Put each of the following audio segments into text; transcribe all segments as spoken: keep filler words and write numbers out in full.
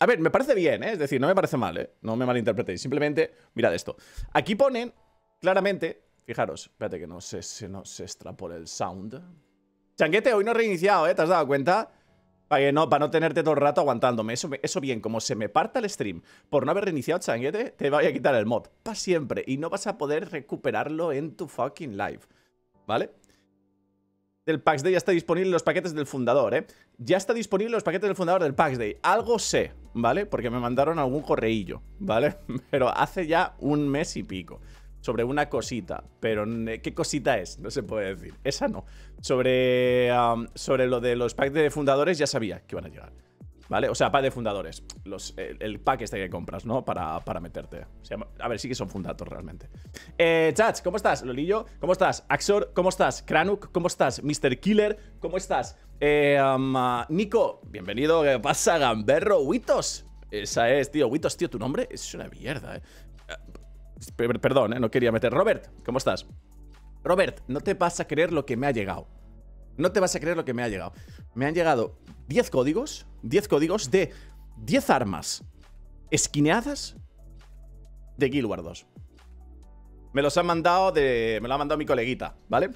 A ver, me parece bien, ¿eh? Es decir, no me parece mal, ¿eh? No me malinterpretéis. Simplemente, mirad esto. Aquí ponen claramente... Fijaros, espérate que no se, se, no se extrapole el sound. Changuete, hoy no he reiniciado, ¿eh? ¿Te has dado cuenta? Para, que no, para no tenerte todo el rato aguantándome. Eso, eso bien, como se me parta el stream por no haber reiniciado, Changuete, te voy a quitar el mod. Para siempre. Y no vas a poder recuperarlo en tu fucking live. ¿Vale? Del Pax Day ya está disponible los paquetes del fundador, ¿eh? Ya está disponible los paquetes del fundador del Pax Day. Algo sé, ¿vale? Porque me mandaron algún correillo, ¿vale? Pero hace ya un mes y pico. Sobre una cosita, pero ¿qué cosita es? No se puede decir. Esa no. Sobre, um, sobre lo de los packs de fundadores ya sabía que iban a llegar. ¿Vale? O sea, pack de fundadores. Los, el, el pack este que compras, ¿no? Para, para meterte. O sea, a ver, sí que son fundatos realmente. Eh, Chats, ¿cómo estás? Lolillo, ¿cómo estás? Axor, ¿cómo estás? Kranuk, ¿cómo estás? mister Killer, ¿cómo estás? Eh, um, uh, Nico, bienvenido. ¿Qué pasa, Gamberro? Witos. Esa es, tío. Witos, tío, tu nombre es una mierda, eh. Perdón, ¿eh? No quería meter. Robert, ¿cómo estás? Robert, no te vas a creer lo que me ha llegado. No te vas a creer lo que me ha llegado. Me han llegado diez códigos, diez códigos de diez armas esquineadas de Guild Wars dos. Me los han mandado de... Me lo ha mandado mi coleguita, ¿vale?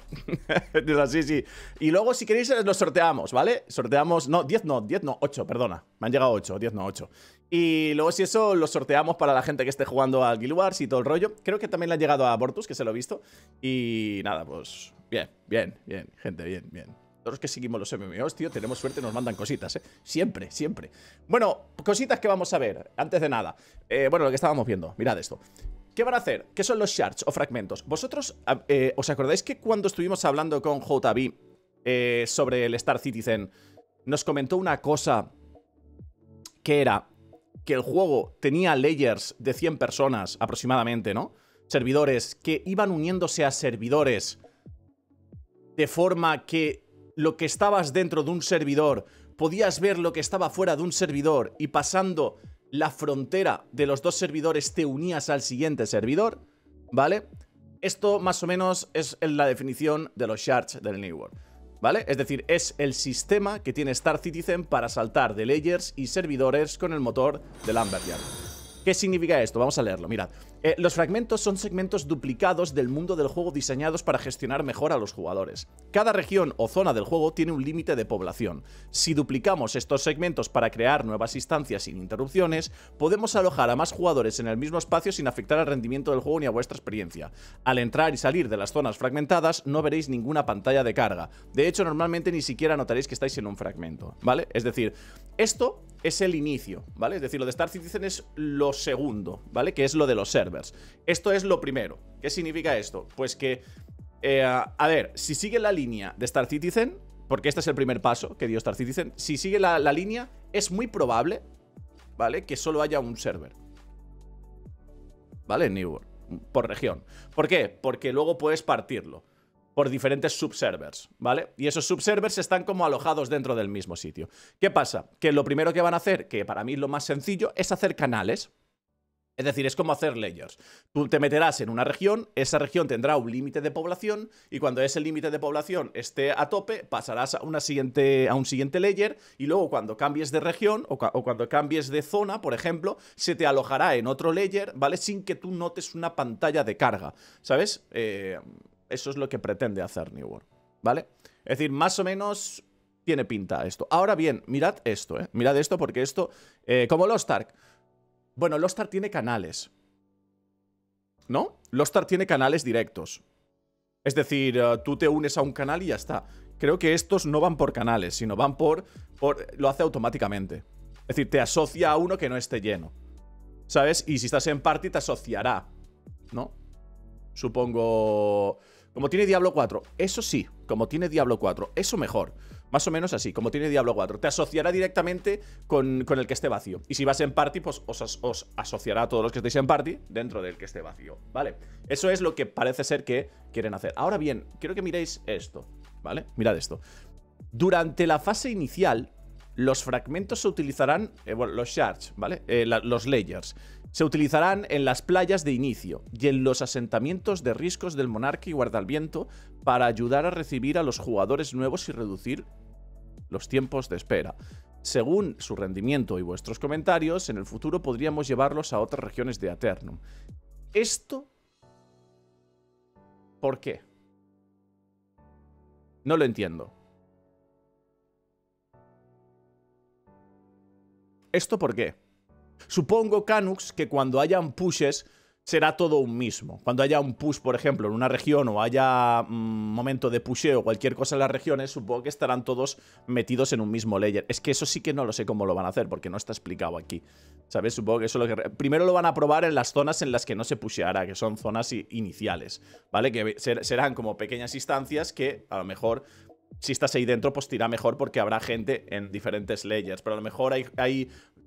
Sí, sí. Y luego, si queréis, los sorteamos, ¿vale? Sorteamos... No, diez no, diez no, ocho, perdona. Me han llegado ocho, diez no, ocho. Y luego, si eso, los sorteamos para la gente que esté jugando al Guild Wars y todo el rollo. Creo que también le han llegado a Bortus, que se lo he visto. Y nada, pues... Bien, bien, bien, gente, bien, bien. Todos los que seguimos los M M Os, tío, tenemos suerte, nos mandan cositas, ¿eh? Siempre, siempre. Bueno, cositas que vamos a ver, antes de nada. Eh, bueno, lo que estábamos viendo, mirad esto. ¿Qué van a hacer? ¿Qué son los shards o fragmentos? ¿Vosotros eh, os acordáis que cuando estuvimos hablando con J B eh, sobre el Star Citizen, nos comentó una cosa que era que el juego tenía layers de cien personas aproximadamente, ¿no? Servidores que iban uniéndose a servidores de forma que lo que estabas dentro de un servidor podías ver lo que estaba fuera de un servidor y pasando la frontera de los dos servidores te unías al siguiente servidor, ¿vale? Esto más o menos es la definición de los shards del New World, ¿vale? Es decir, es el sistema que tiene Star Citizen para saltar de layers y servidores con el motor de Lumberyard. ¿Qué significa esto? Vamos a leerlo, mirad. Eh, los fragmentos son segmentos duplicados del mundo del juego diseñados para gestionar mejor a los jugadores. Cada región o zona del juego tiene un límite de población. Si duplicamos estos segmentos para crear nuevas instancias sin interrupciones, podemos alojar a más jugadores en el mismo espacio sin afectar al rendimiento del juego ni a vuestra experiencia. Al entrar y salir de las zonas fragmentadas, no veréis ninguna pantalla de carga. De hecho, normalmente ni siquiera notaréis que estáis en un fragmento, ¿vale? Es decir, esto es el inicio, ¿vale? Es decir, lo de Star Citizen es lo segundo, ¿vale? Que es lo de los servers. Esto es lo primero. ¿Qué significa esto? Pues que, eh, a ver, si sigue la línea de Star Citizen, porque este es el primer paso que dio Star Citizen, si sigue la, la línea, es muy probable, ¿vale? Que solo haya un server, ¿vale? En New World, por región. ¿Por qué? Porque luego puedes partirlo por diferentes subservers, ¿vale? Y esos subservers están como alojados dentro del mismo sitio. ¿Qué pasa? Que lo primero que van a hacer, que para mí es lo más sencillo, es hacer canales. Es decir, es como hacer layers. Tú te meterás en una región, esa región tendrá un límite de población y cuando ese límite de población esté a tope, pasarás a, una siguiente, a un siguiente layer y luego cuando cambies de región o, o cuando cambies de zona, por ejemplo, se te alojará en otro layer, ¿vale? Sin que tú notes una pantalla de carga, ¿sabes? Eh, eso es lo que pretende hacer New World, ¿vale? Es decir, más o menos tiene pinta esto. Ahora bien, mirad esto, ¿eh? Mirad esto porque esto, eh, como Lost Ark. Bueno, Lost Ark tiene canales, ¿no? Lost Ark tiene canales directos. Es decir, uh, tú te unes a un canal y ya está. Creo que estos no van por canales, sino van por, por... Lo hace automáticamente. Es decir, te asocia a uno que no esté lleno, ¿sabes? Y si estás en party te asociará, ¿no? Supongo... Como tiene Diablo cuatro, eso sí, como tiene Diablo cuatro, eso mejor. Más o menos así, como tiene Diablo cuatro. Te asociará directamente con, con el que esté vacío. Y si vas en party, pues os, os asociará a todos los que estéis en party dentro del que esté vacío, ¿vale? Eso es lo que parece ser que quieren hacer. Ahora bien, quiero que miréis esto, ¿vale? Mirad esto. Durante la fase inicial, los fragmentos se utilizarán, eh, bueno, los shards, ¿vale? Eh, la, los layers. Se utilizarán en las playas de inicio y en los asentamientos de riscos del Monarca y Guardalviento para ayudar a recibir a los jugadores nuevos y reducir los tiempos de espera. Según su rendimiento y vuestros comentarios, en el futuro podríamos llevarlos a otras regiones de Aeternum. ¿Esto por qué? No lo entiendo. ¿Esto por qué? Supongo, Canucks, que cuando hayan pushes será todo un mismo. Cuando haya un push, por ejemplo, en una región o haya un momento de pusheo o cualquier cosa en las regiones, supongo que estarán todos metidos en un mismo layer. Es que eso sí que no lo sé cómo lo van a hacer, porque no está explicado aquí. ¿Sabes? Supongo que eso es lo que... Primero lo van a probar en las zonas en las que no se pusheará, que son zonas iniciales, ¿vale? Que ser, serán como pequeñas instancias que a lo mejor... Si estás ahí dentro, pues te irá mejor porque habrá gente en diferentes layers. Pero a lo mejor hay, hay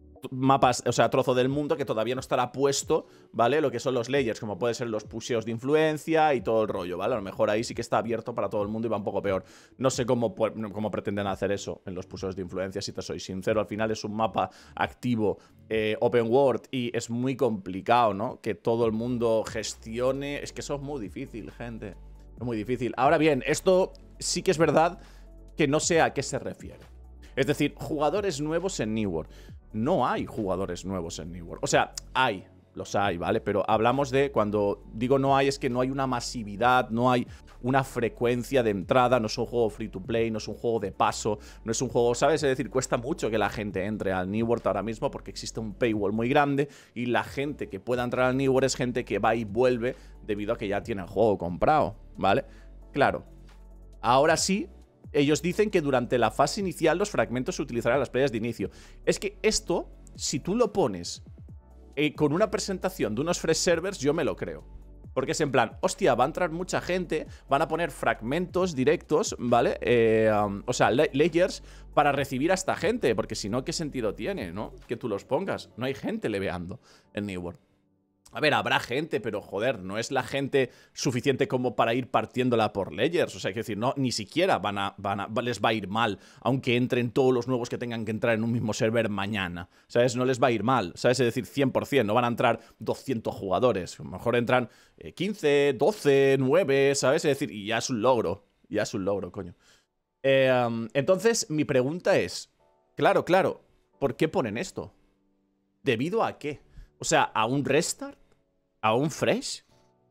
mapas, o sea, trozo del mundo que todavía no estará puesto, ¿vale? Lo que son los layers, como pueden ser los pusheos de influencia y todo el rollo, ¿vale? A lo mejor ahí sí que está abierto para todo el mundo y va un poco peor. No sé cómo, cómo pretenden hacer eso en los pusheos de influencia, si te soy sincero. Al final es un mapa activo, eh, open world, y es muy complicado, ¿no? Que todo el mundo gestione. Es que eso es muy difícil, gente. Es muy difícil. Ahora bien, esto sí que es verdad que no sé a qué se refiere. Es decir, jugadores nuevos en New World. No hay jugadores nuevos en New World. O sea, hay, los hay, ¿vale? Pero hablamos de, cuando digo no hay, es que no hay una masividad, no hay una frecuencia de entrada, no es un juego free to play, no es un juego de paso, no es un juego, ¿sabes? Es decir, cuesta mucho que la gente entre al New World ahora mismo porque existe un paywall muy grande y la gente que pueda entrar al New World es gente que va y vuelve debido a que ya tiene el juego comprado, ¿vale? Claro. Ahora sí, ellos dicen que durante la fase inicial los fragmentos se utilizarán en las playas de inicio. Es que esto, si tú lo pones eh, con una presentación de unos fresh servers, yo me lo creo. Porque es en plan, hostia, va a entrar mucha gente, van a poner fragmentos directos, ¿vale? Eh, um, o sea, layers para recibir a esta gente, porque si no, ¿qué sentido tiene, no? Que tú los pongas. No hay gente leveando en New World. A ver, habrá gente, pero joder, no es la gente suficiente como para ir partiéndola por layers. O sea, hay que decir, no, ni siquiera van a, van a, les va a ir mal, aunque entren todos los nuevos que tengan que entrar en un mismo server mañana. ¿Sabes? No les va a ir mal, ¿sabes? Es decir, cien por cien, no van a entrar doscientos jugadores. A lo mejor entran eh, quince, doce, nueve, ¿sabes? Es decir, y ya es un logro. Ya es un logro, coño. Eh, um, entonces, mi pregunta es, claro, claro, ¿por qué ponen esto? ¿Debido a qué? O sea, ¿a un restart? ¿A un fresh?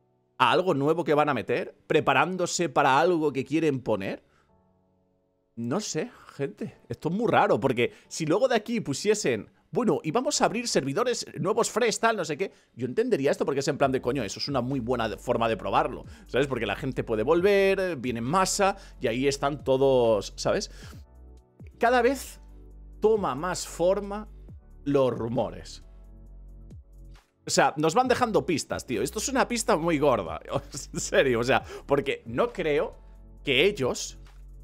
¿A algo nuevo que van a meter? ¿Preparándose para algo que quieren poner? No sé, gente. Esto es muy raro, porque si luego de aquí pusiesen, bueno, y vamos a abrir servidores nuevos fresh, tal, no sé qué, yo entendería esto porque es en plan de, coño, eso es una muy buena forma de probarlo, ¿sabes? Porque la gente puede volver, viene en masa, y ahí están todos, ¿sabes? Cada vez toma más forma los rumores. O sea, nos van dejando pistas, tío. Esto es una pista muy gorda. En serio, o sea, porque no creo que ellos...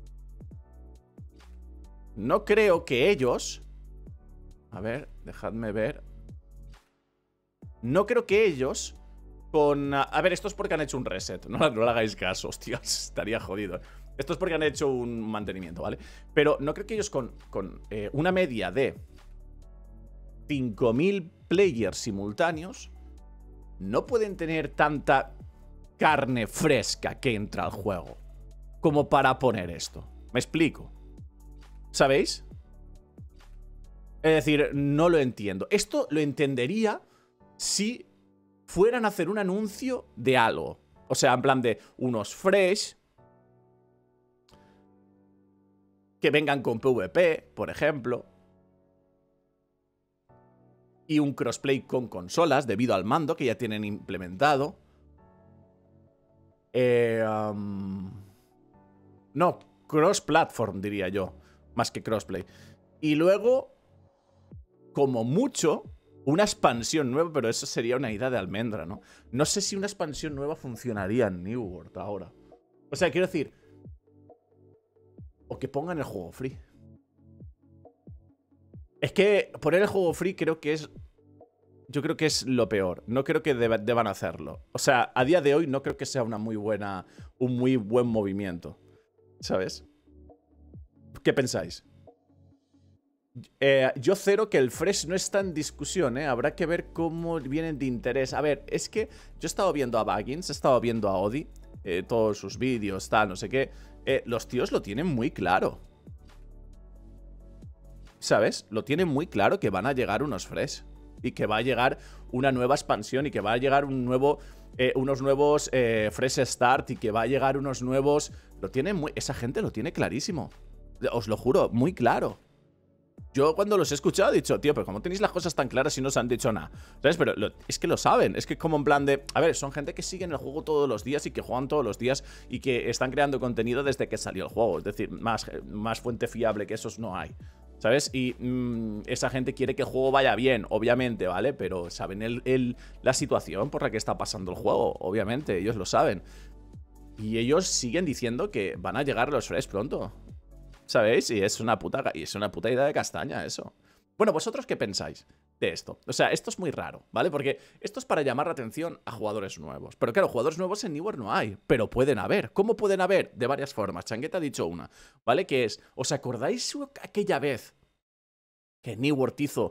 No creo que ellos... A ver, dejadme ver. No creo que ellos... Con... A ver, esto es porque han hecho un reset. No, no le hagáis caso, hostia, estaría jodido. Esto es porque han hecho un mantenimiento, ¿vale? Pero no creo que ellos con, con eh, una media de cinco mil players simultáneos no pueden tener tanta carne fresca que entra al juego como para poner esto. ¿Me explico? ¿Sabéis? Es decir, no lo entiendo. Esto lo entendería si fueran a hacer un anuncio de algo. O sea, en plan de unos fresh que vengan con PvP, por ejemplo, y un crossplay con consolas debido al mando que ya tienen implementado. Eh, um, no, cross-platform diría yo, más que crossplay. Y luego, como mucho, una expansión nueva, pero eso sería una idea de almendra, ¿no? No sé si una expansión nueva funcionaría en New World ahora. O sea, quiero decir, o que pongan el juego free. Es que poner el juego free creo que es... Yo creo que es lo peor. No creo que deba, deban hacerlo. O sea, a día de hoy no creo que sea una muy buena... Un muy buen movimiento. ¿Sabes? ¿Qué pensáis? Eh, yo cero que el fresh no está en discusión, ¿eh? Habrá que ver cómo vienen de interés. A ver, es que yo he estado viendo a Baggins, he estado viendo a Odi, eh, todos sus vídeos, tal, no sé qué. Eh, los tíos lo tienen muy claro. ¿sabes? Lo tiene muy claro que van a llegar unos fresh. Y que va a llegar una nueva expansión y que va a llegar un nuevo, eh, unos nuevos eh, fresh start y que va a llegar unos nuevos... Lo tiene muy... Esa gente lo tiene clarísimo. Os lo juro, muy claro. Yo cuando los he escuchado he dicho, tío, pero ¿cómo tenéis las cosas tan claras y no os han dicho nada? ¿Sabes? Pero lo, es que lo saben. Es que como en plan de... A ver, son gente que siguen el juego todos los días y que juegan todos los días y que están creando contenido desde que salió el juego. Es decir, más, más fuente fiable que esos no hay. ¿Sabes? Y mmm, esa gente quiere que el juego vaya bien, obviamente, ¿vale? Pero saben el, el, la situación por la que está pasando el juego, obviamente, ellos lo saben. Y ellos siguen diciendo que van a llegar los fresh pronto, ¿sabéis? Y es una puta, y es una puta idea de castaña eso. Bueno, ¿vosotros qué pensáis de esto? O sea, esto es muy raro, ¿vale? Porque esto es para llamar la atención a jugadores nuevos. Pero claro, jugadores nuevos en Newer no hay, pero pueden haber. ¿Cómo pueden haber? De varias formas. Changueta ha dicho una, ¿vale? Que es, ¿os acordáis aquella vez que Newer hizo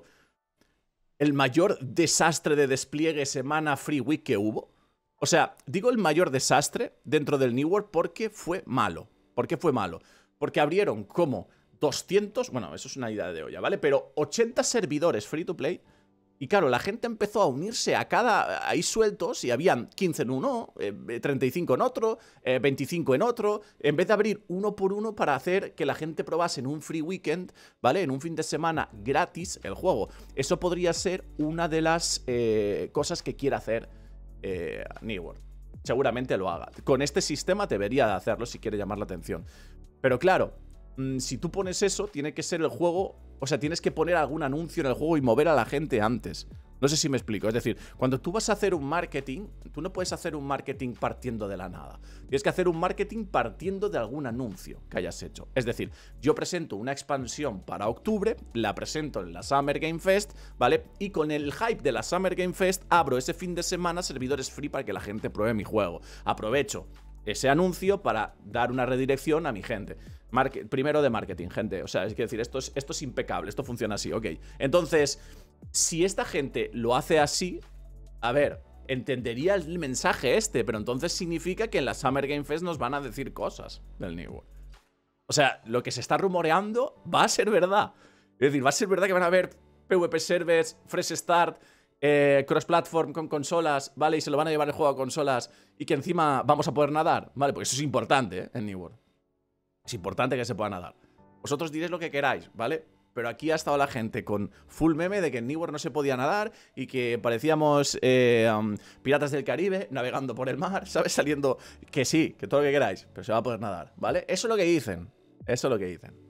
el mayor desastre de despliegue semana Free Week que hubo? O sea, digo el mayor desastre dentro del Newer porque fue malo. ¿Por qué fue malo? Porque abrieron como doscientos, bueno, eso es una idea de olla, ¿vale? Pero ochenta servidores free to play. Y claro, la gente empezó a unirse a cada... ahí sueltos y habían quince en uno, eh, treinta y cinco en otro, eh, veinticinco en otro. En vez de abrir uno por uno para hacer que la gente probase en un free weekend, ¿vale? En un fin de semana gratis el juego. Eso podría ser una de las eh, cosas que quiere hacer eh, Newer. Seguramente lo haga. Con este sistema debería de hacerlo si quiere llamar la atención. Pero claro, mmm, si tú pones eso, tiene que ser el juego... O sea, tienes que poner algún anuncio en el juego y mover a la gente antes. No sé si me explico. Es decir, cuando tú vas a hacer un marketing, tú no puedes hacer un marketing partiendo de la nada. Tienes que hacer un marketing partiendo de algún anuncio que hayas hecho. Es decir, yo presento una expansión para octubre, la presento en la Summer Game Fest, ¿vale? Y con el hype de la Summer Game Fest abro ese fin de semana servidores free para que la gente pruebe mi juego. Aprovecho ese anuncio para dar una redirección a mi gente. Marque- primero de marketing, gente. O sea, es que decir, esto es, esto es impecable, esto funciona así, ok. Entonces, si esta gente lo hace así, a ver, entendería el mensaje este, pero entonces significa que en la Summer Game Fest nos van a decir cosas del New World. O sea, lo que se está rumoreando va a ser verdad. Es decir, va a ser verdad que van a haber PvP servers, fresh start, eh, cross-platform con consolas, ¿vale? Y se lo van a llevar el juego a consolas y que encima vamos a poder nadar, ¿vale? Porque eso es importante, ¿eh? En New World. Es importante que se pueda nadar. Vosotros diréis lo que queráis, ¿vale? Pero aquí ha estado la gente con full meme de que en Newer no se podía nadar y que parecíamos eh, um, piratas del Caribe navegando por el mar, ¿sabes? Saliendo... Que sí, que todo lo que queráis, pero se va a poder nadar, ¿vale? Eso es lo que dicen. Eso es lo que dicen.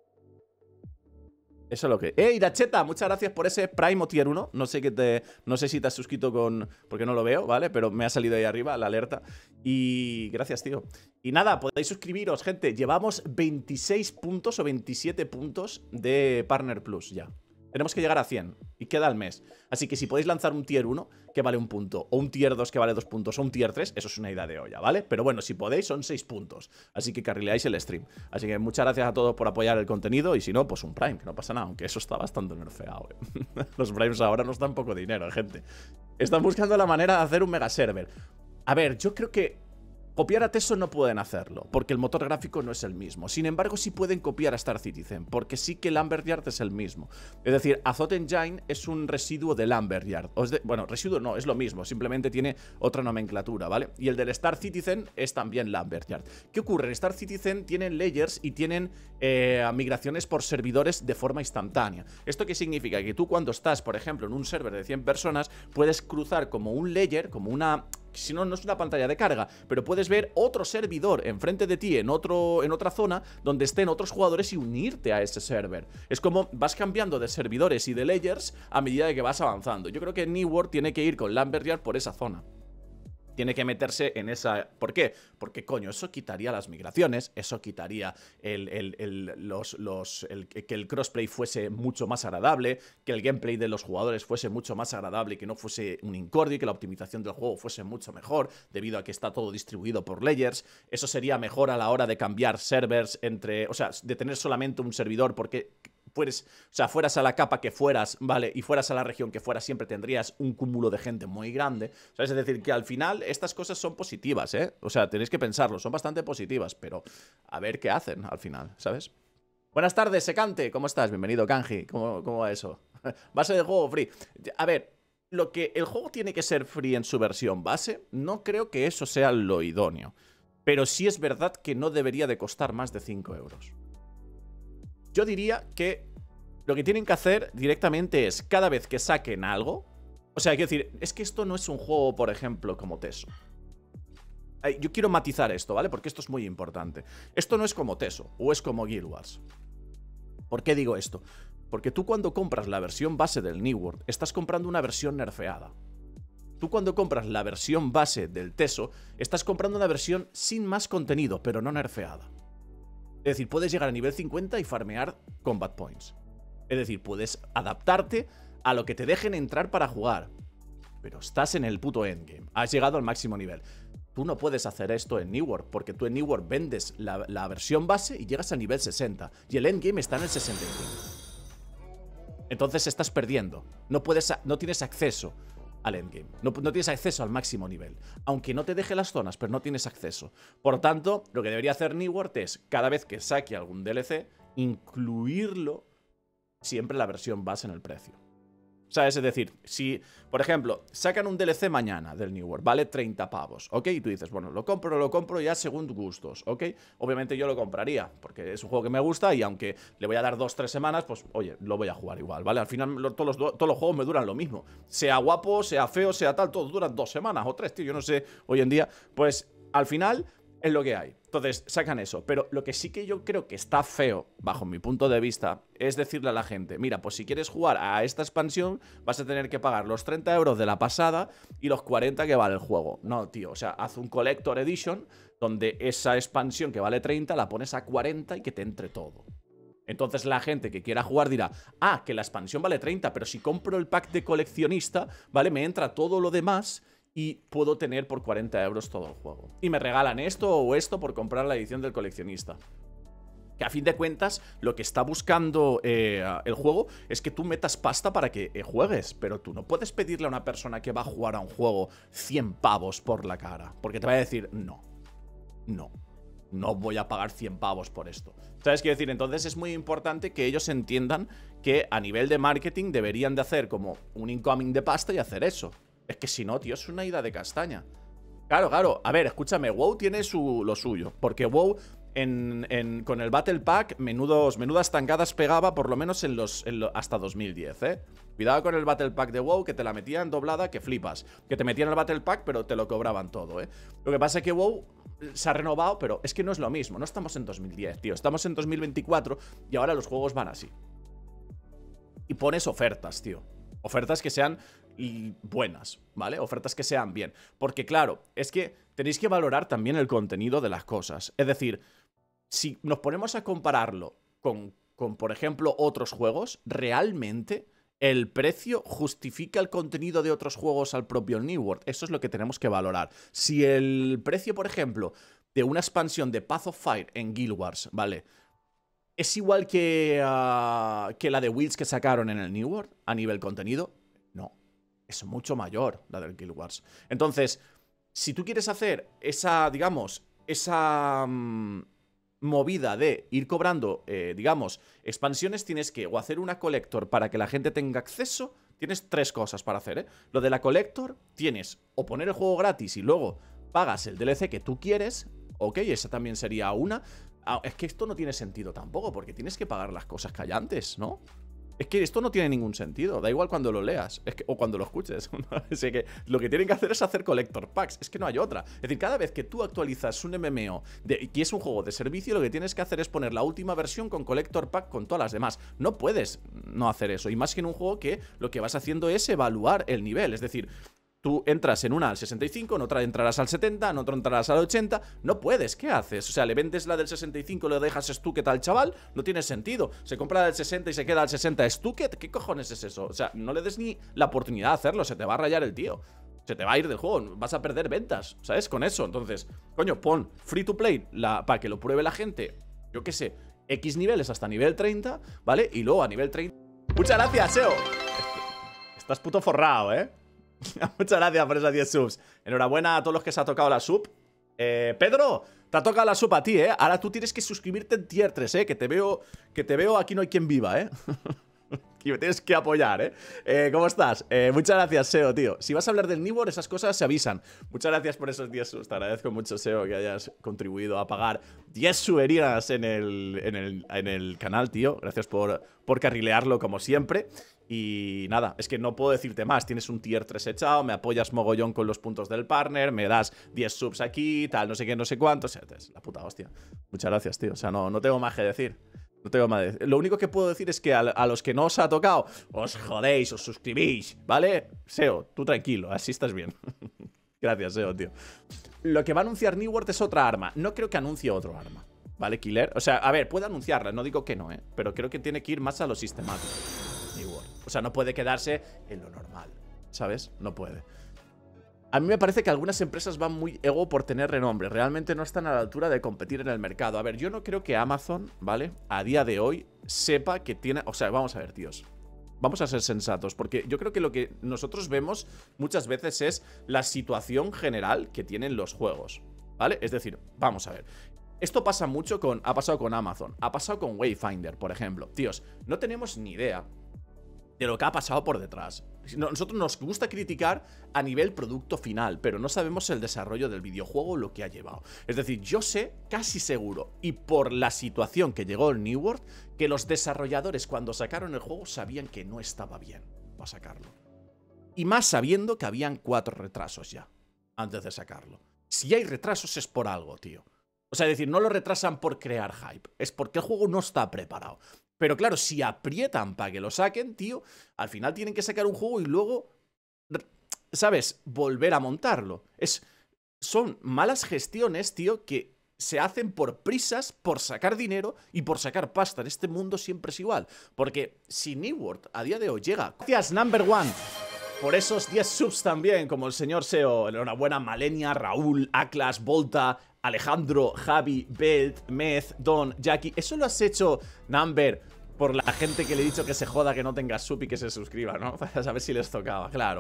Eso es lo que... ¡Eh, Iracheta! Muchas gracias por ese Prime o Tier uno. No sé, qué te... no sé si te has suscrito con... Porque no lo veo, ¿vale? Pero me ha salido ahí arriba la alerta. Y gracias, tío. Y nada, podéis suscribiros, gente. Llevamos veintiséis puntos o veintisiete puntos de Partner Plus ya. Tenemos que llegar a cien. Y queda el mes. Así que si podéis lanzar un Tier uno que vale un punto, o un Tier dos que vale dos puntos, o un Tier tres, eso es una idea de olla, ¿vale? Pero bueno, si podéis, son seis puntos. Así que carrileáis el stream. Así que muchas gracias a todos por apoyar el contenido. Y si no, pues un Prime, que no pasa nada. Aunque eso está bastante nerfeado, ¿eh? Los Primes ahora nos dan poco dinero, gente. Están buscando la manera de hacer un mega server. A ver, yo creo que copiar a Teso no pueden hacerlo, porque el motor gráfico no es el mismo. Sin embargo, sí pueden copiar a Star Citizen, porque sí que Lumberyard es el mismo. Es decir, Azot Engine es un residuo de Lumberyard. O es de, bueno, residuo no, es lo mismo, simplemente tiene otra nomenclatura, ¿vale? Y el del Star Citizen es también Lumberyard. ¿Qué ocurre? En Star Citizen tienen layers y tienen eh, migraciones por servidores de forma instantánea. ¿Esto qué significa? Que tú cuando estás, por ejemplo, en un server de cien personas, puedes cruzar como un layer, como una... Si no, no es una pantalla de carga, pero puedes ver otro servidor enfrente de ti en, otro, en otra zona donde estén otros jugadores y unirte a ese server. Es como vas cambiando de servidores y de layers a medida de que vas avanzando. Yo creo que New World tiene que ir con Lumberyard por esa zona. Tiene que meterse en esa... ¿Por qué? Porque, coño, eso quitaría las migraciones, eso quitaría el, el, el, los, los, el, que el crossplay fuese mucho más agradable, que el gameplay de los jugadores fuese mucho más agradable y que no fuese un incordio, que la optimización del juego fuese mucho mejor, debido a que está todo distribuido por layers. Eso sería mejor a la hora de cambiar servers entre... O sea, de tener solamente un servidor, porque... Fueres, o sea, fueras a la capa que fueras, ¿vale? Y fueras a la región que fueras, siempre tendrías un cúmulo de gente muy grande, ¿sabes? Es decir, que al final estas cosas son positivas, ¿eh? O sea, tenéis que pensarlo, son bastante positivas, pero a ver qué hacen al final, ¿sabes? Buenas tardes, Secante. ¿Cómo estás? Bienvenido, Kanji. ¿Cómo, cómo va eso? Base del juego free. A ver, lo que el juego tiene que ser free en su versión base, no creo que eso sea lo idóneo. Pero sí es verdad que no debería de costar más de cinco euros. Yo diría que lo que tienen que hacer directamente es, cada vez que saquen algo... O sea, quiero decir, es que esto no es un juego, por ejemplo, como Teso. Yo quiero matizar esto, ¿vale? Porque esto es muy importante. Esto no es como Teso, o es como Guild Wars. ¿Por qué digo esto? Porque tú cuando compras la versión base del New World, estás comprando una versión nerfeada. Tú cuando compras la versión base del Teso, estás comprando una versión sin más contenido, pero no nerfeada. Es decir, puedes llegar a nivel cincuenta y farmear combat points. Es decir, puedes adaptarte a lo que te dejen entrar para jugar. Pero estás en el puto endgame. Has llegado al máximo nivel. Tú no puedes hacer esto en New World, porque tú en New World vendes la, la versión base y llegas a nivel sesenta. Y el endgame está en el sesenta y cinco. Entonces estás perdiendo. No, puedes, no tienes acceso al endgame. No, no tienes acceso al máximo nivel. Aunque no te deje las zonas, pero no tienes acceso. Por tanto, lo que debería hacer New World es, cada vez que saque algún D L C, incluirlo siempre la versión base en el precio. ¿Sabes? Es decir, si, por ejemplo, sacan un D L C mañana del New World, vale treinta pavos, ¿ok? Y tú dices, bueno, lo compro, lo compro ya según gustos, ¿ok? Obviamente yo lo compraría, porque es un juego que me gusta y aunque le voy a dar dos, tres semanas, pues, oye, lo voy a jugar igual, ¿vale? Al final lo, todos, los, todos los juegos me duran lo mismo. Sea guapo, sea feo, sea tal, todos duran dos semanas o tres, tío, yo no sé, hoy en día, pues, al final... es lo que hay. Entonces, sacan eso. Pero lo que sí que yo creo que está feo, bajo mi punto de vista, es decirle a la gente, mira, pues si quieres jugar a esta expansión, vas a tener que pagar los treinta euros de la pasada y los cuarenta que vale el juego. No, tío, o sea, haz un Collector Edition donde esa expansión que vale treinta la pones a cuarenta y que te entre todo. Entonces la gente que quiera jugar dirá, ah, que la expansión vale treinta, pero si compro el pack de coleccionista, ¿vale? Me entra todo lo demás... y puedo tener por cuarenta euros todo el juego. Y me regalan esto o esto por comprar la edición del coleccionista. Que a fin de cuentas, lo que está buscando eh, el juego es que tú metas pasta para que eh, juegues. Pero tú no puedes pedirle a una persona que va a jugar a un juego cien pavos por la cara. Porque te va a decir, no, no, no voy a pagar cien pavos por esto. ¿Sabes qué decir? Entonces es muy importante que ellos entiendan que a nivel de marketing deberían de hacer como un incoming de pasta y hacer eso. Es que si no, tío, es una ida de castaña. Claro, claro. A ver, escúchame, WoW tiene su, lo suyo. Porque WoW, en, en, con el Battle Pack, menudos, menudas tangadas pegaba, por lo menos en los, en lo, hasta dos mil diez, ¿eh? Cuidado con el Battle Pack de WoW, que te la metían doblada, que flipas. Que te metían el Battle Pack, pero te lo cobraban todo, ¿eh? Lo que pasa es que WoW se ha renovado, pero es que no es lo mismo. No estamos en dos mil diez, tío. Estamos en dos mil veinticuatro y ahora los juegos van así. Y pones ofertas, tío. Ofertas que sean... y buenas, ¿vale? Ofertas que sean bien. Porque claro, es que tenéis que valorar también el contenido de las cosas. Es decir, si nos ponemos a compararlo con, con por ejemplo, otros juegos, realmente el precio justifica el contenido de otros juegos al propio New World. Eso es lo que tenemos que valorar. Si el precio, por ejemplo, de una expansión de Path of Fire en Guild Wars, ¿vale? Es igual que, uh, que la de Wilds que sacaron en el New World a nivel contenido, no. Es mucho mayor la del Guild Wars. Entonces, si tú quieres hacer esa, digamos, esa mmm, movida de ir cobrando, eh, digamos, expansiones, tienes que o hacer una collector para que la gente tenga acceso. Tienes tres cosas para hacer, ¿eh? Lo de la collector, tienes o poner el juego gratis y luego pagas el D L C que tú quieres. Ok, esa también sería una. Ah, es que esto no tiene sentido tampoco, porque tienes que pagar las cosas que hay antes, ¿no? Es que esto no tiene ningún sentido. Da igual cuando lo leas es que, o cuando lo escuches. Así que lo que tienen que hacer es hacer collector packs. Es que no hay otra. Es decir, cada vez que tú actualizas un M M O de, y es un juego de servicio, lo que tienes que hacer es poner la última versión con collector pack con todas las demás. No puedes no hacer eso. Y más que en un juego que lo que vas haciendo es evaluar el nivel. Es decir... tú entras en una al sesenta y cinco, en otra entrarás al setenta, en otra entrarás al ochenta. No puedes, ¿qué haces? O sea, le vendes la del sesenta y cinco, le dejas Stucket al chaval. No tiene sentido. Se compra la del sesenta y se queda al sesenta Stucket. ¿Qué cojones es eso? O sea, no le des ni la oportunidad de hacerlo. Se te va a rayar el tío. Se te va a ir del juego. Vas a perder ventas, ¿sabes? Con eso. Entonces, coño, pon free to play la, para que lo pruebe la gente. Yo qué sé, X niveles hasta nivel treinta, ¿vale? Y luego a nivel treinta... Muchas gracias, Seo. Estás puto forrado, ¿eh? Muchas gracias por esas diez subs. Enhorabuena a todos los que se ha tocado la sub. eh, Pedro, te ha tocado la sopa a ti, ¿eh? Ahora tú tienes que suscribirte en tier tres, ¿eh? Que te veo, que te veo aquí no hay quien viva, ¿eh? Y me tienes que apoyar, ¿eh? eh ¿Cómo estás? Eh, muchas gracias, Seo, tío. Si vas a hablar del New World, esas cosas se avisan. Muchas gracias por esos diez subs. Te agradezco mucho, Seo, que hayas contribuido a pagar diez suberinas en el, en el, en el canal, tío. Gracias por, por carrilearlo, como siempre. Y nada, es que no puedo decirte más. Tienes un tier tres echado, me apoyas mogollón con los puntos del partner, me das diez subs aquí, tal, no sé qué, no sé cuánto. O sea, es la puta hostia. Muchas gracias, tío. O sea, no, no tengo más que decir. No tengo más que decir. Lo único que puedo decir es que a, a los que no os ha tocado, os jodéis, os suscribís, ¿vale? Seo, tú tranquilo, así estás bien. Gracias, Seo, tío. Lo que va a anunciar New World es otra arma. No creo que anuncie otro arma, ¿vale, Killer? O sea, a ver, puede anunciarla, no digo que no, ¿eh? Pero creo que tiene que ir más a lo sistemático, New World. O sea, no puede quedarse en lo normal, ¿sabes? No puede. A mí me parece que algunas empresas van muy ego por tener renombre. Realmente no están a la altura de competir en el mercado. A ver, yo no creo que Amazon, ¿vale? A día de hoy sepa que tiene... O sea, vamos a ver, tíos. Vamos a ser sensatos, porque yo creo que lo que nosotros vemos muchas veces es la situación general que tienen los juegos, ¿vale? Es decir, vamos a ver. Esto pasa mucho con... Ha pasado con Amazon, ha pasado con Wayfinder, por ejemplo. Tíos, no tenemos ni idea de lo que ha pasado por detrás. Nosotros nos gusta criticar a nivel producto final, pero no sabemos el desarrollo del videojuego, lo que ha llevado. Es decir, yo sé, casi seguro, y por la situación que llegó el New World, que los desarrolladores cuando sacaron el juego sabían que no estaba bien para sacarlo. Y más sabiendo que habían cuatro retrasos ya, antes de sacarlo. Si hay retrasos es por algo, tío. O sea, es decir, no lo retrasan por crear hype, es porque el juego no está preparado. Pero claro, si aprietan para que lo saquen, tío, al final tienen que sacar un juego y luego, ¿sabes? Volver a montarlo. Es, son malas gestiones, tío, que se hacen por prisas, por sacar dinero y por sacar pasta. En este mundo siempre es igual. Porque si New World a día de hoy llega... Gracias, number one. Por esos diez subs también, como el señor Seo. Enhorabuena, Malenia, Raúl, Atlas, Volta, Alejandro, Javi, Belt, Mez, Don, Jackie. Eso lo has hecho, Number, por la gente que le he dicho que se joda, que no tenga sub y que se suscriba, ¿no? Para saber si les tocaba, claro.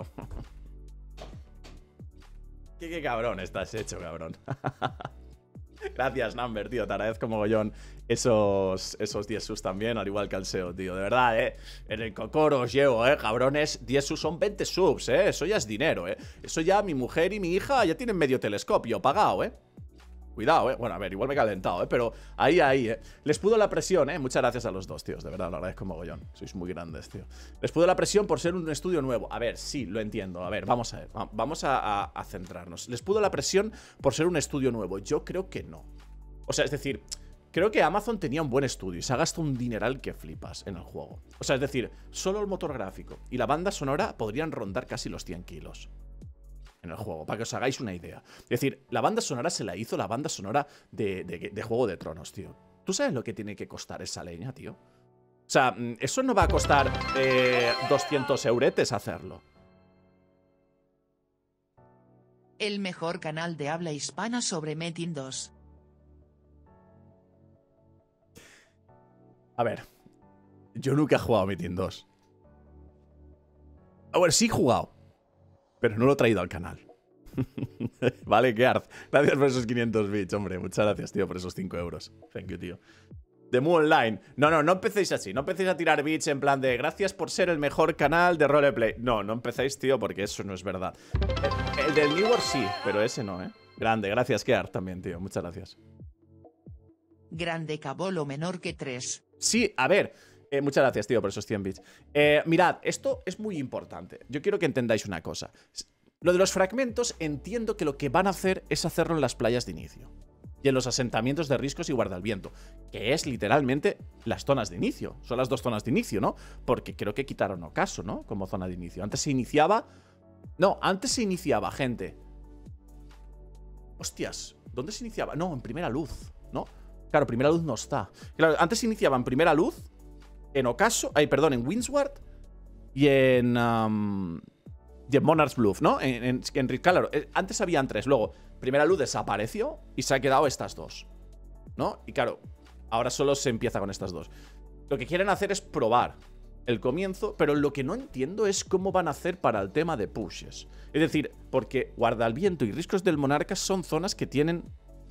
¿Qué, qué cabrón estás hecho, cabrón? Gracias, Number, tío. Te agradezco mogollón esos, esos diez subs también, al igual que al Seo, tío. De verdad, eh. En el Cocoro os llevo, eh, cabrones. diez subs son veinte subs, eh. Eso ya es dinero, eh. Eso ya mi mujer y mi hija ya tienen medio telescopio pagado, eh. Cuidado, eh. Bueno, a ver, igual me he calentado, eh. Pero ahí, ahí, eh. Les pudo la presión, eh. Muchas gracias a los dos, tíos. De verdad, lo agradezco mogollón. Sois muy grandes, tío. Les pudo la presión por ser un estudio nuevo. A ver, sí, lo entiendo. A ver, vamos a ver. Vamos a, a, a centrarnos. Les pudo la presión por ser un estudio nuevo. Yo creo que no. O sea, es decir, creo que Amazon tenía un buen estudio y se ha gastado un dineral que flipas en el juego. O sea, es decir, solo el motor gráfico y la banda sonora podrían rondar casi los cien kilos en el juego, para que os hagáis una idea. Es decir, la banda sonora se la hizo la banda sonora de, de, de Juego de Tronos, tío. ¿Tú sabes lo que tiene que costar esa leña, tío? O sea, eso no va a costar eh, doscientos euretes hacerlo. El mejor canal de habla hispana sobre Metin dos. A ver, yo nunca he jugado Metin dos. A ver, sí he jugado, pero no lo he traído al canal. Vale, Gearth. Gracias por esos quinientos bits, hombre. Muchas gracias, tío, por esos cinco euros. Thank you, tío. The Mu Online. No, no, no empecéis así. No empecéis a tirar bits en plan de gracias por ser el mejor canal de roleplay. No, no empecéis, tío, porque eso no es verdad. El, el del New World sí, pero ese no, ¿eh? Grande, gracias, Gearth, también, tío. Muchas gracias. Grande Cabolo menor que tres. Sí, a ver, eh, muchas gracias, tío, por esos cien bits. Eh, mirad, esto es muy importante. Yo quiero que entendáis una cosa. Lo de los fragmentos, entiendo que lo que van a hacer es hacerlo en las playas de inicio y en los asentamientos de riscos y guardalviento, que es literalmente las zonas de inicio. Son las dos zonas de inicio, ¿no? Porque creo que quitaron Ocaso, ¿no? Como zona de inicio. Antes se iniciaba... No, antes se iniciaba, gente. Hostias, ¿dónde se iniciaba? No, en Primera Luz, ¿no? Claro, Primera Luz no está. Claro, antes se iniciaba en Primera Luz, en Ocaso, ay, perdón, en Windsward y en, um, y en Monarch's Bluff, ¿no? En, en, en, claro, antes habían tres, luego Primera Luz desapareció y se ha quedado estas dos, ¿no? Y claro, ahora solo se empieza con estas dos. Lo que quieren hacer es probar el comienzo, pero lo que no entiendo es cómo van a hacer para el tema de pushes. Es decir, porque Guardalviento y Riscos del Monarca son zonas que tienen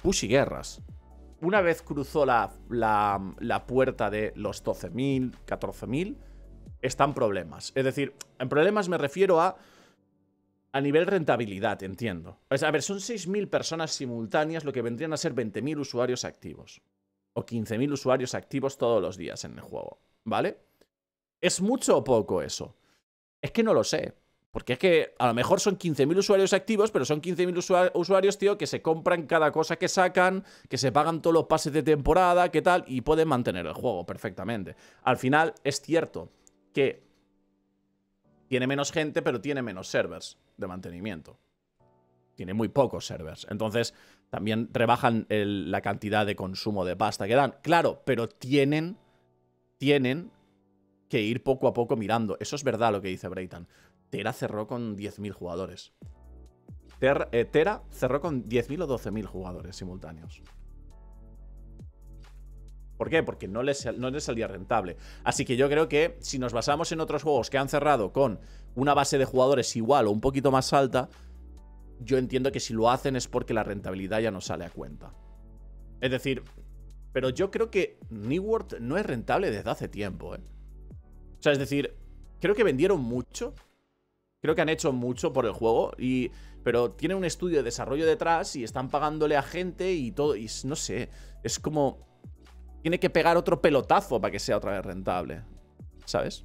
pushy guerras. Una vez cruzó la, la, la puerta de los doce mil, catorce mil, están problemas. Es decir, en problemas me refiero a a nivel rentabilidad, entiendo. Pues, a ver, son seis mil personas simultáneas, lo que vendrían a ser veinte mil usuarios activos. O quince mil usuarios activos todos los días en el juego, ¿vale? ¿Es mucho o poco eso? Es que no lo sé. Porque es que a lo mejor son quince mil usuarios activos, pero son quince mil usuarios, tío, que se compran cada cosa que sacan, que se pagan todos los pases de temporada, que tal, y pueden mantener el juego perfectamente. Al final, es cierto que tiene menos gente, pero tiene menos servers de mantenimiento. Tiene muy pocos servers. Entonces, también rebajan el, la cantidad de consumo de pasta que dan. Claro, pero tienen, tienen que ir poco a poco mirando. Eso es verdad lo que dice Brayton. Tera cerró con diez mil jugadores. Ter, eh, Tera cerró con diez mil o doce mil jugadores simultáneos. ¿Por qué? Porque no les, no les salía rentable. Así que yo creo que si nos basamos en otros juegos que han cerrado con una base de jugadores igual o un poquito más alta, yo entiendo que si lo hacen es porque la rentabilidad ya no sale a cuenta. Es decir, pero yo creo que New World no es rentable desde hace tiempo, ¿eh? O sea, es decir, creo que vendieron mucho. Creo que han hecho mucho por el juego, y, pero tienen un estudio de desarrollo detrás y están pagándole a gente y todo. Y no sé, es como... Tiene que pegar otro pelotazo para que sea otra vez rentable, ¿sabes?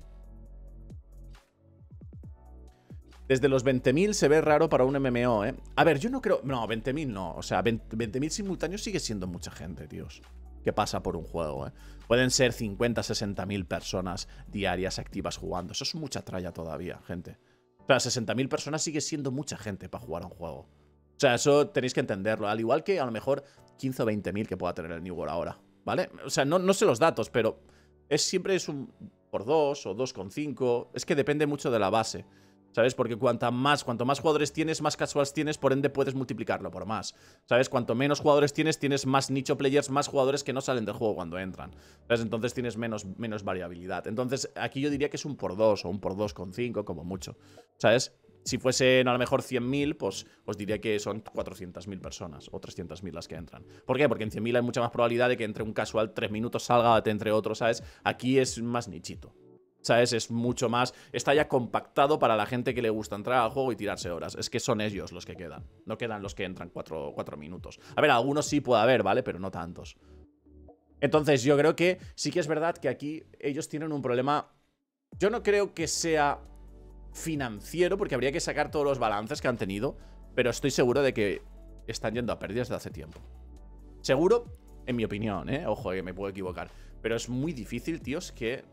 Desde los veinte mil se ve raro para un M M O, ¿eh? A ver, yo no creo... No, veinte mil no. O sea, veinte mil simultáneos sigue siendo mucha gente, tíos, que pasa por un juego, ¿eh? Pueden ser cincuenta, sesenta mil personas diarias activas jugando. Eso es mucha tralla todavía, gente. O sea, sesenta mil personas sigue siendo mucha gente para jugar a un juego. O sea, eso tenéis que entenderlo. Al igual que a lo mejor quince o veinte mil que pueda tener el New World ahora, ¿vale? O sea, no, no sé los datos, pero es siempre es un por dos o dos coma cinco. Es que depende mucho de la base, ¿sabes? Porque cuanta más, cuanto más jugadores tienes, más casuals tienes, por ende puedes multiplicarlo por más, ¿sabes? Cuanto menos jugadores tienes, tienes más nicho players, más jugadores que no salen del juego cuando entran, ¿sabes? Entonces tienes menos, menos variabilidad. Entonces aquí yo diría que es un por dos o un por dos coma cinco como mucho, ¿sabes? Si fuesen a lo mejor cien mil, pues os diría que son cuatrocientas mil personas o trescientas mil las que entran. ¿Por qué? Porque en cien mil hay mucha más probabilidad de que entre un casual tres minutos salga, entre otros, ¿sabes? Aquí es más nichito, ¿sabes? Es mucho más... Está ya compactado para la gente que le gusta entrar al juego y tirarse horas. Es que son ellos los que quedan. No quedan los que entran cuatro minutos. A ver, algunos sí puede haber, ¿vale? Pero no tantos. Entonces yo creo que sí que es verdad que aquí ellos tienen un problema... Yo no creo que sea financiero, porque habría que sacar todos los balances que han tenido, pero estoy seguro de que están yendo a pérdidas de hace tiempo. Seguro, en mi opinión, ¿eh? Ojo, que me puedo equivocar. Pero es muy difícil, tíos, que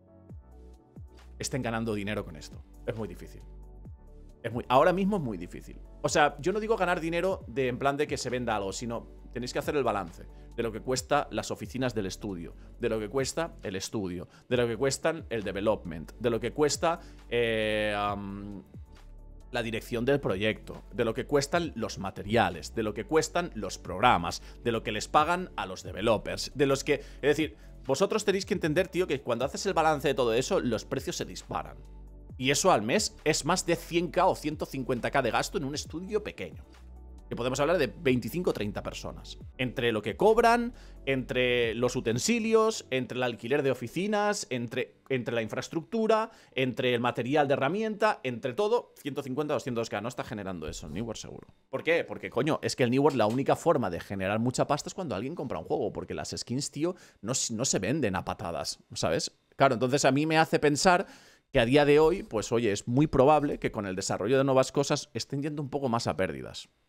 estén ganando dinero con esto. Es muy difícil. Es muy, ahora mismo es muy difícil. O sea, yo no digo ganar dinero de en plan de que se venda algo, sino tenéis que hacer el balance de lo que cuesta las oficinas del estudio, de lo que cuesta el estudio, de lo que cuestan el development, de lo que cuesta eh, um, la dirección del proyecto, de lo que cuestan los materiales, de lo que cuestan los programas, de lo que les pagan a los developers, de los que... Es decir, vosotros tenéis que entender, tío, que cuando haces el balance de todo eso, los precios se disparan. Y eso al mes es más de cien K o ciento cincuenta K de gasto en un estudio pequeño. Que podemos hablar de veinticinco o treinta personas. Entre lo que cobran, entre los utensilios, entre el alquiler de oficinas, entre, entre la infraestructura, entre el material de herramienta, entre todo, ciento cincuenta o doscientos K. No está generando eso el New World seguro. ¿Por qué? Porque, coño, es que el New World la única forma de generar mucha pasta es cuando alguien compra un juego. Porque las skins, tío, no, no se venden a patadas, ¿sabes? Claro, entonces a mí me hace pensar que a día de hoy, pues oye, es muy probable que con el desarrollo de nuevas cosas estén yendo un poco más a pérdidas.